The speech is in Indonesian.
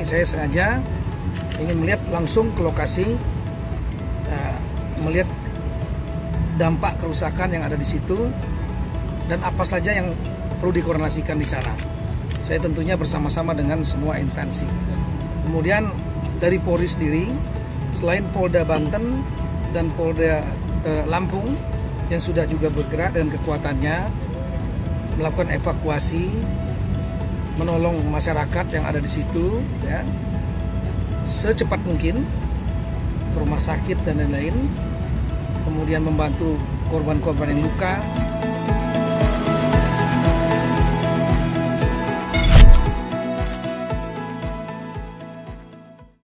saya sengaja ingin melihat langsung ke lokasi, melihat dampak kerusakan yang ada di situ dan apa saja yang perlu dikoordinasikan di sana. Saya tentunya bersama-sama dengan semua instansi. Kemudian dari Polri sendiri, selain Polda Banten dan Polda Lampung yang sudah juga bergerak dengan kekuatannya melakukan evakuasi, menolong masyarakat yang ada di situ, ya, secepat mungkin ke rumah sakit dan lain-lain, kemudian membantu korban-korban yang luka.